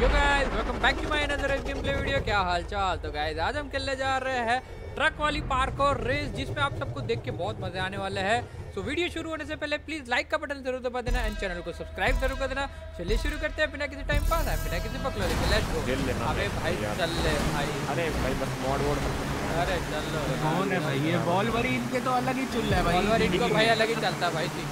Yo guys welcome back to my another game play video. क्या हाल चाल। तो गाइस आज हम खेलने जा रहे हैं ट्रक वाली पार्कोर रेस, जिसमें आप सबको देख के बहुत मजे आने वाले हैं। तो वीडियो शुरू होने से पहले प्लीज लाइक का बटन जरूर दबा देना एंड चैनल को सब्सक्राइब जरूर कर देना। चलिए शुरू करते हैं बिना किसी टाइम पास बिना किसी बकलोले के। Let's go. अबे भाई चल ले भाई। अरे भाई बस मॉड वोड। अरे चल लो। कौन है भाई ये बॉलवरी? इनके तो अलग ही चुल है भाई। बॉलवरी इनको भाई अलग ही चलता है भाई।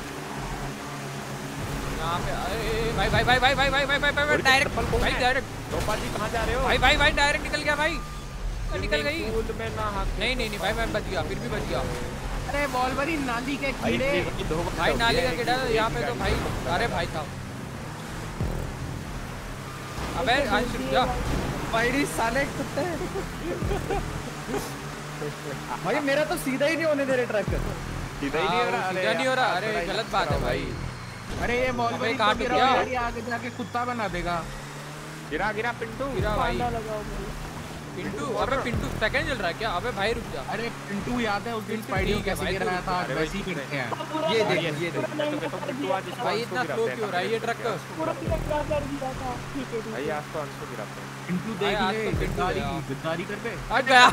यहाँ पे भाई भाई भाई भाई भाई भाई भाई भाई भाई डायरेक्ट भाई डायरेक्ट टोपा जी कहाँ जा रहे हो? भाई भाई भाई डायरेक्ट निकल गया भाई। निकल गई। में ना हाथ नहीं नहीं नहीं भाई मैं बच गया, फिर भी बच गया। अरे बॉलवरी नाली के कीड़े भाई नाली का कीड़ा यहाँ पे तो भाई। अरे भाई साहब अबे अंश रुक जा भाई साले कुत्ते। भाई मेरा तो सीधा ही नहीं होने दे रहे ट्रक। सीधा ही नहीं हो रहा। सीधा नहीं हो रहा। अरे गलत बात है भाई। अरे ये बॉलवरी कहाँ पे गया? आगे जाके कुत्ता बना देगा। गिरा गिरा पिंटू गिरा भाई। पिंटू अबे पिंटू सेकंड चल रहा है क्या? अबे भाई रुक जा। अरे पिंटू याद है उस दिन स्पाइडो कैसे गिर रहा था? वैसे ही गिरते हैं। ये देख ये देख भाई इतना स्लो क्यों हो रहा है ये ट्रक? भाई आज तो अंशु गिराते हैं। पिंटू देख ले गद्दारी कर पे आज गया।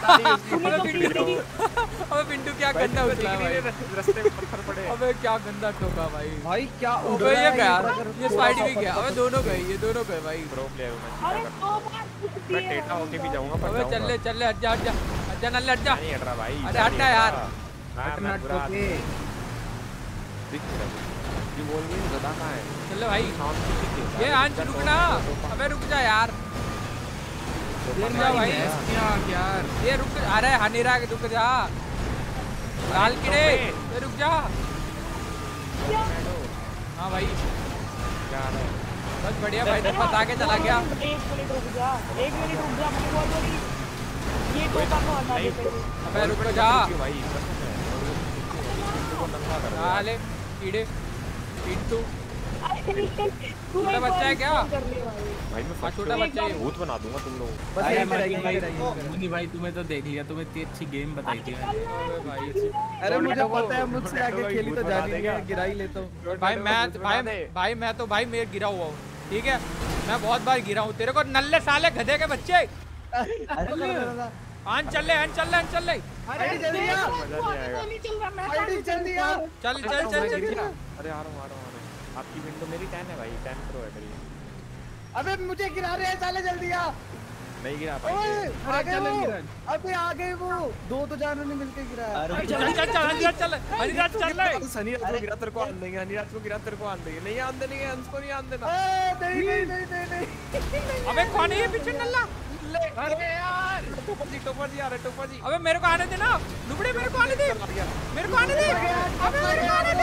अबे पिंटू क्या गंदा उछला है भाई। रास्ते में पत्थर पड़े। अबे क्या गंदा ठोका भाई। भाई क्या उड़ अबे रहा ये है गया, ये स्पाइड भी गया। अबे दोनों गए, ये दोनों गए भाई। प्रो प्लेयर हूं मैं टेटा होके भी जाऊंगा पर अबे चल ले हट जा हट जा हट जा नल्ले हट जा। नहीं हट रहा भाई। अरे हट ना यार। हटना टोके। दिख रहा ये बोल भी ज्यादा कहां है? चल भाई साउंड ये आंच रुक ना। अबे रुक जा यार। रुक जा भाई यार ये रुक। अरे हनीरा के रुक जा लाल कीड़े। ये रुक जा। हाँ भाई क्या है? बस बढ़िया भाई तो बता के चला गया। एक मिनट रुक जा अपनी बॉलवरी ये टोका को हटा दे पहले। अबे रुक जा भाई साले कीड़े। पिंटू छोटा बच्चा है क्या? भाई मैं छोटा बच्चा है। भूत बना दूंगा तुम लोग। बस अरे यहीं पे मनी रहेंगे, भाई यहीं पे रहेंगे। मुनी भाई तुम्हें तो देख लिया, तुम्हें इतनी अच्छी गेम बताई थी मैंने। अबे भाई अरे मुझे पता है मुझसे आगे खेली तो जानी नहीं है, गिरा ही लेता हूँ। भाई मैं तो भाई मेरे गिरा हुआ हूँ। ठीक है मैं बहुत बार गिरा हूँ। तेरे को नल्ले साले गधे के बच्चे। आन चल ले आन चल ले आन चल ले। अरे जल्दी आ नहीं चल रहा मैं भाई जल्दी आ। चल चल चल चल अरे आ रहा हूँ आपकी विंडो मेरी 10 है भाई 10 प्रो है मेरी। अबे मुझे गिरा रहे हैं साले, जल्दी आ। नहीं गिरा ओए पाएंगे। आ गए वो। अबे आ गए वो दो तो जानों ने मिलके गिराया। चल चल चल चल हनीराज चल ले। हनीराज को गिरा तेरे को आन देंगे। हनीराज को गिरा तेरे को आन देंगे। नहीं आन देंगे अंश को नहीं आन देना। नहीं नहीं नहीं नहीं। अबे कौन है ये पीछे नल्ला? अरे यार टोपर जी आ रहे टोपर जी। अबे मेरे को आने दे ना नुबड़े। मेरे को आने दे मेरे को आने दे। अबे मेरे को आने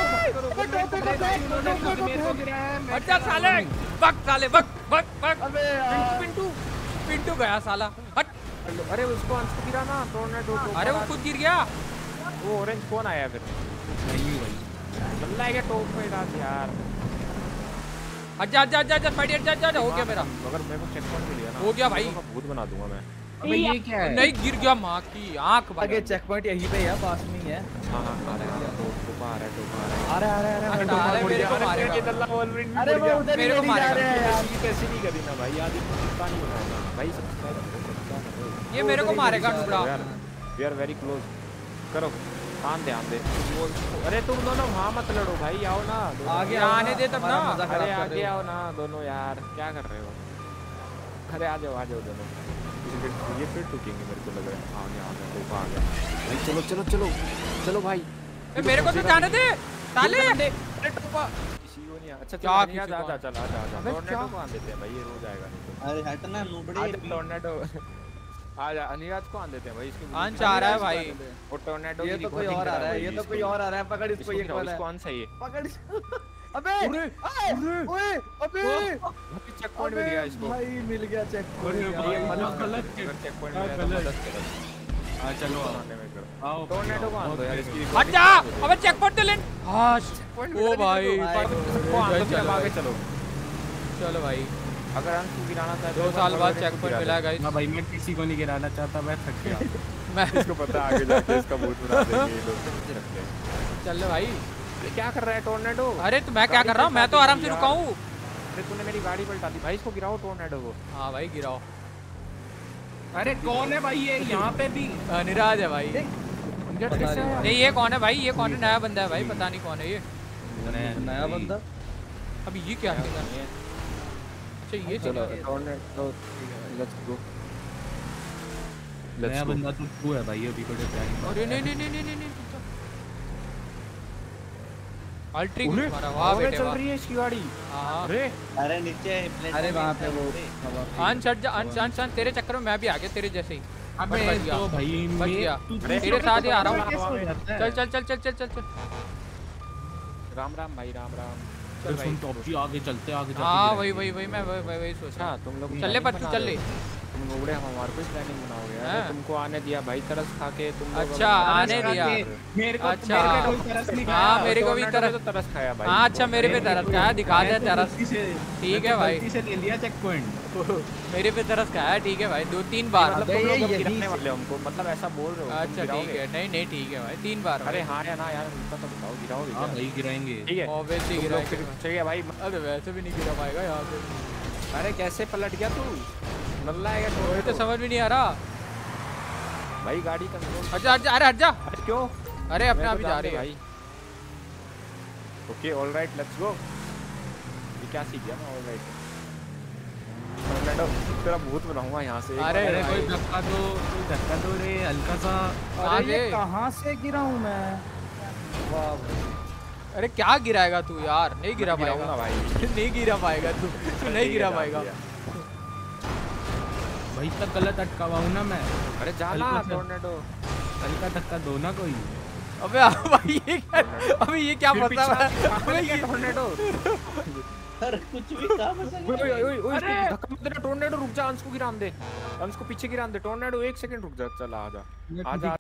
दे। अच्छा साले बक साले बक बक बक। अबे पिंटू पिंटू गया साला। हट। अरे उसको अंश को गिरा ना टोर्नेडो। अरे वो खुद गिर गया। वो ऑरेंज कौन आया फिर? नहीं भाई बल्ला है क्या टॉप पे डाल यार। अच्छा अच्छा अच्छा अच्छा फाइट अच्छा अच्छा हो गया मेरा। अगर मेरे को चेक पॉइंट मिल गया ना हो गया भाई। भूत बना दूंगा मैं। अबे ये क्या है? नहीं गिर गया माँ की आंख। आगे चेक पॉइंट यहीं पे है, पास में ही है। हां आ रहा है टोपा आ रहा है टोपा आ रहा है। अरे अरे अरे हटा ले मेरे को मारेगा। ये दल्ला वॉलविन अरे वो उधर ही मेरे को लेके जा मारेगा। रहे हैं यार। ये ऐसे नहीं करी ना भाई आदि कुत्ता नहीं बनाएगा भाई। सब्सक्राइब ये मेरे को मारेगा नुबड़ा। यार वी आर वेरी क्लोज। करो ध्यान दे। अरे तुम दोनों वहां मत लड़ो भाई, आओ ना आगे आने दे तब ना। अरे आगे आओ ना दोनों यार, क्या कर रहे हो? अरे आ जाओ दोनों। ये फिर टूकेंगे मेरे को लग रहा है। आगे आगे टोपा आ गया भाई। चलो चलो चलो चलो भाई। मेरे को तो जाने दे साले। अरे टोपा किसी को नहीं। अच्छा क्या चल आ जा चल आ जा टोर्नेडो को आन देते हैं भाई, ये रोज आएगा नहीं तो। अरे हटना नुबड़े। टोर्नेडो आ जा। अनिराज को आन देते हैं भाई। इसकी आंच आ रहा है भाई। वो टोर्नेडो ये तो कोई और आ रहा है, ये तो कोई और आ रहा है। पकड़ इसको, ये कौन है? कौन सही है? पकड़। अबे ओए अबे चेक पॉइंट मिल गया इसको भाई, मिल गया चेक पॉइंट। गलत चेक पॉइंट मिला तो मदद करो। हां चलो आने में करो। आओ टोर्नेडो को आन दो यार इसकी। हट जा। अबे चेक पॉइंट ले। हां ओ भाई को आन दो, चलो आगे चलो। चलो भाई अगर अंश को गिराना चाहते 2 साल बाद चेक पॉइंट मिला गाइस। ना भाई मैं किसी को नहीं गिराना चाहता, मैं थक गया। मैं इसको पता है आगे जाके इसका भूत बना देंगे ये लोग। चल ले भाई। क्या कर रहा है टोर्नेडो? अरे तो मैं क्या कर रहा हूँ? मैं तो आराम से रुका हूँ। अरे तूने मेरी गाड़ी पलटा दी भाई, इसको गिराओ टोर्नेडो को। हाँ भाई गिराओ। अरे कौन है भाई ये यहाँ पे भी? निराज है भाई। नहीं नहीं ये कौन है भाई, ये कौन है? नया बंदा है भाई, पता नहीं कौन है ये। नया बंदा। अभी ये क्या है? अच्छा ये चलो टोर्नेडो लेट्स गो। नया बंदा तो तू है भाई, अभी बड़े प्यारी। अरे नहीं अल्ट्री मारा। वाह बेटे चल वाह। रही है इसकी गाड़ी। हां अरे नीचे अरे वहाँ पे वो अंश हट जा, अंश तेरे चक्कर में मैं भी आ गया तेरे जैसे ही। अबे बच गया। तो भाई बच गया। तेरे साथ ही आ रहा हूँ। चल। राम राम भाई, राम राम। चल सुन तो अभी आगे चलते हाँ वही मैं वही सोच रहा। अच्छा तुम लोग चल ले पर तू चल ले। तुम लोग हमारे को प्लानिंग बनाओगे? अरे हाँ। तुमको आने दिया भाई, तरस खा के तुम लोग। अच्छा आने दिया। मेरे को अच्छा। कोई तरस नहीं खाया। हाँ मेरे को भी टोर्नेडो तरस। तो तरस खाया भाई। हाँ अच्छा मेरे पे तरस खाया, दिखा दे तरस। ठीक है भाई। गलती से ले लिया चेक पॉइंट। मेरे पे तरस खाया, ठीक है भाई 2-3 बार। मतलब तुम लोग अब गिराने वाले हो हमको, मतलब ऐसा बोल रहे हो? तुम अच्छा गिराओगे? ठीक है। नहीं ठीक है भाई 3 बार। अरे हाँ या ना यार, उनका तो बताओ, गिराओगे हाँ क्या? भाई गिराएंगे। ठीक है ऑब्वियसली तुम लोग गिराएंगे। फिर चाहिए भाई। अरे वैसे भी नहीं गिरा पाएगा यहाँ पे। अरे कैसे पलट गया तू? नल्ला है क्या? मुझे तो समझ में नहीं आ रहा भाई गाड़ी कंट्रोल। अच्छा अरे हट जा। अरे क्यों? अरे अपने मैं आप तो ही जा जान रही दे है भाई। Okay alright let's go. ये क्या सीख गया मैं? ऑलराइट टोर्नेडो तेरा भूत बनाऊंगा यहाँ से। अरे अरे भाई। कोई धक्का दो रे हल्का सा। अरे ये आगे। कहाँ से गिरा हूँ मैं? वाह भाई। अरे क्या गिराएगा तू यार? नहीं गिरा गिराऊंगा पाएगा भाई। नहीं गिरा पाएगा तू नहीं गिरा पाएगा। भाई तक गलत अटकावा हूँ ना मैं। अरे जाना हल्का सा। टोर्नेडो। हल्का धक्का दो ना कोई। अबे भाई ये क्या? अबे ये क्या फंसा हुआ है? अबे ये टोर्नेडो। अरे कुछ भी कहाँ फंसा ओए गया? ओए ओए धक्का मत देना टोर्नेडो, रुक जा। अंश को गिरान दे, अंश को पीछे गिरान दे। टोर्नेडो 1 सेकंड रुक जा। चल आ जा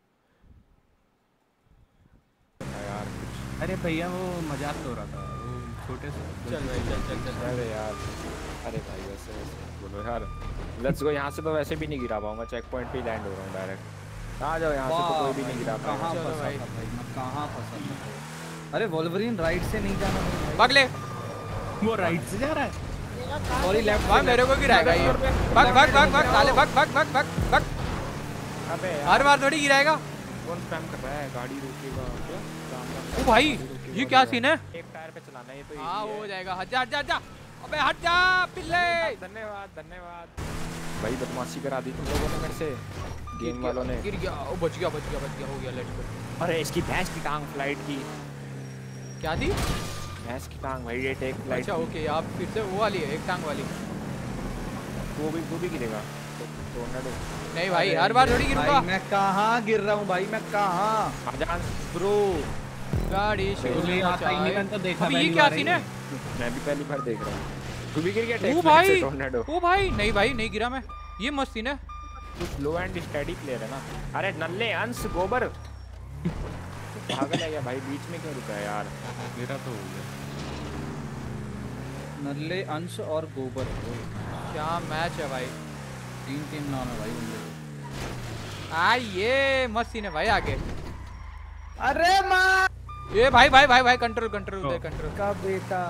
यार। अरे भैया वो मजाक तो हो रहा था, वो छोटे से। चल भाई चल। अरे यार, अरे भाई वैसे बोलो यार। Let's go. यहाँ से तो वैसे भी नहीं गिरा पाऊंगा, चेक पॉइंट पे लैंड हो रहा हूँ डायरेक्ट। आ जाओ यहाँ से तो कोई भी नहीं गिरा कहाँ पाएगा। चलो फंसा भाई। था भाई? मैं कहाँ फंसा था? अरे वोल्वरिन राइट से नहीं जाना भाई। भाग ले। वो राइट से जा रहा है। Sorry left. भाग, मेरे को गिराएगा ये। भाग साले भाग। अबे यार हर बार थोड़ी गिराएगा। कौन स्पैम कर रहा है? गाड़ी रोकेगा क्या? ओ भाई ये क्या सीन है? एक टायर पे चलाना है ये तो। हाँ easy वो हो है। जाएगा। हट जा। अबे हट जा पिल्ले। धन्यवाद भाई। बदमाशी करा दी तुम लोगों ने मेरे से, गेम वालों ने। गिर गया। ओ बच गया हो गया। Let's go. अरे इसकी भैंस की टांग फ्लाइट की। क्या थी? भैंस की टांग भाई, ये टेक फ्लाइट। अच्छा ओके आप फिर से वो वाली है, एक टांग वाली। वो भी गिरेगा टोर्नेडो। नहीं भाई हर बार थोड़ी गिरूंगा। भाई मैं कहाँ गिर रहा हूँ भाई? मैं कहाँ? आजान ब्रो गाड़ी मुझे आता ही नहीं, मैंने तो देखा अभी ये पहली क्या बार सीन ही। है? मैं भी पहली बार देख रहा हूँ। तू भी गिर गया ओ टेक भाई से टोर्नेडो। ओ भाई नहीं गिरा मैं। ये मस्त सीन है। तू स्लो एंड स्टेडी प्लेयर है ना। अरे नल्ले अंश गोबर पागल है क्या भाई? बीच में क्यों रुका है यार? मेरा तो हो गया। नल्ले अंश और गोबर क्या मैच है भाई। 3 टीम नाम है भाई बंदे को। ये मस्त सीन है भाई। आगे अरे माँ ये भाई कंट्रोल उधर कंट्रोल। का बेटा।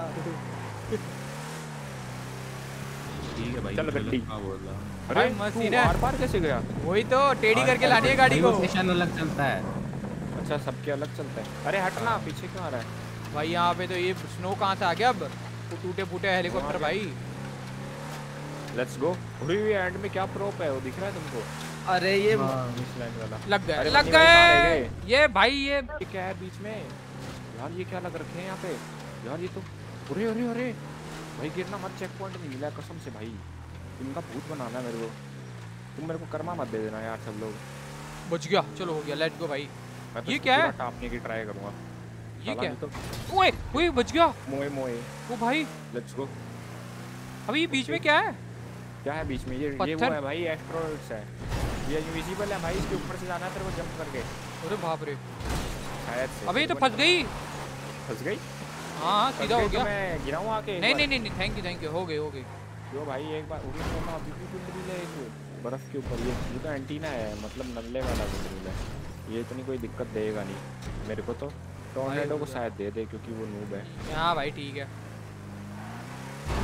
ठीक है भाई। चल गड्डी। हाँ बोल रहा हूँ। अरे भाई मस्त तू सीन है। बार कैसे गया? वही तो टेढ़ी करके लानी है गाड़ी को। स्टेशन अलग चलता है। अच्छा सबके अलग चलता है। अरे हटना, पीछे क्यों आ रहा है? भाई यहाँ पे तो ये स्नो कहाँ से आ गया अब? टूटे फूटे हेलीकॉप्टर भाई। Let's go. अरे ये एंड में क्या प्रोप है वो दिख रहा है तुमको? अरे ये इस लाइन वाला लग गए अरे लग बनी भाई, कहाँ रह गए। गए? ये भाई ये क्या है बीच में यार? ये क्या लग रखे हैं यहाँ पे यार? ये तो अरे भाई गिरना मत। चेक पॉइंट नहीं मिला कसम से भाई। इनका भूत बनाना है मेरे को। तुम मेरे को कर्मा मत दे देना यार सब लोग। बच गया। चलो हो गया। लेट्स गो भाई। मैं तो ये इसको क्या है? पूरा टापने की ट्राई करूंगा। ये साला क्या? नहीं तो ओए ओए बच गया। मोए ओ भाई लेट्स गो। अभी ये बीच में क्या है? क्या है बीच में? ये वो पत्थर? है भाई, एस्ट्रोइड्स है। ये इनविजिबल है भाई, इसके ऊपर से जाना है तेरे को जंप करके अरे बाप रे। शायद से। अबे ये तो फंस गई। फंस गई। हाँ सीधा हो गया। मैं गिराऊं आके एक नहीं बार? नहीं थैंक यू हो गई जो भाई एक बार उड़ी तो अभी भी गुंडरिल है एक बर्फ के ऊपर। ये तो एंटीना है, मतलब नल्ले वाला गुंडरिल है। ये इतनी कोई दिक्कत देगा नहीं मेरे को तो। टोर्नेडो को शायद दे दे क्योंकि वो नूब है। हाँ भाई ठीक है।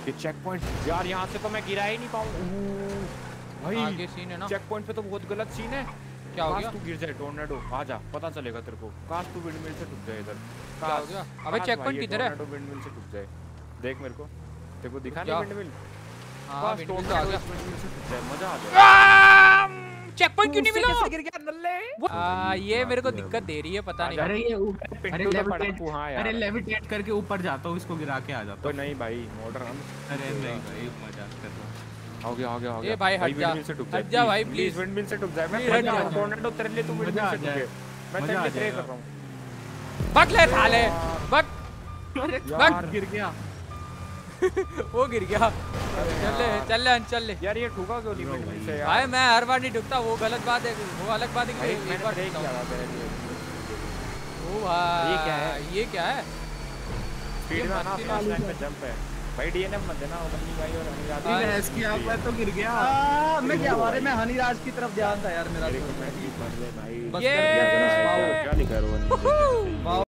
ये चेक पॉइंट यार, यहाँ से तो मैं गिरा ही नहीं पाऊँ भाई। आगे सीन है ना, चेक पॉइंट पे तो बहुत गलत सीन है। क्या हो काश गया? तू गिर जाए टोर्नेडो, आ जा पता चलेगा तेरे को। काश तू विंडमिल से टूट जाए इधर। क्या हो गया? अबे चेक पॉइंट किधर है? टोर्नेडो विंडमिल से टूट जाए, देख मेरे को, तेरे को दिखा क्या? नहीं विंडमिल? हाँ काश विंडमिल तो आ टोर्नेडो गया। इस विंडमिल से टूट जाए, मजा आ जाए। चेक पॉइंट क्यों नहीं मिला? गिर गया नल्ले। ये मेरे को दिक्कत दे रही है, पता नहीं। अरे ये पिंटू तो पड़ा तू। हाँ अरे यार, लेविटेट करके ऊपर जाता हूँ, इसको गिरा के आ जाता तो नहीं भाई मॉडर्न हम। हूँ। अरे नहीं भाई मजाक कर रहा हूँ। हो गया हो गया हो गया। ए भाई हट जा, विंडमिल से टूट जाए, हट जा भाई प्लीज प्लीज। विंडमिल से टूट जाए। मैं Please हट जा। टोर्नेडो तेरे लिए, तू विंडमिल मजा आ से टूट जाए। जाए, मैं मजा तेरे आ लिए प्रे जाएगा। कर रहा हूँ भग ले साले, भग। यार। गिर गया। वो गिर गया। चल ले चल ले। यार ये ठुका क्यों नहीं विंडमिल से यार? भाई मैं हर बार नहीं ठुकता, वो गलत बात है, वो अलग बात है कि भाई एक मैंने बार ब्रेक ठुकता किया हूँ। था तेरे लिए। ओ भाई ये क्या है? ये क्या है? स्पीड में आना, अपना लाइन पे जंप है भाई। डीएनएफ मत देना बन्नी भाई और अनुराग हाँ। भाई। इसकी आग में तो गिर गया। मैं क्या मारे, मैं हनीराज की तरफ ध्यान था यार मेरा। मेरे को मैच भी पढ़ ले भाई। बस ये कर दिया फिनिश, वाओ। क्या लिखा है रोहन? वाओ।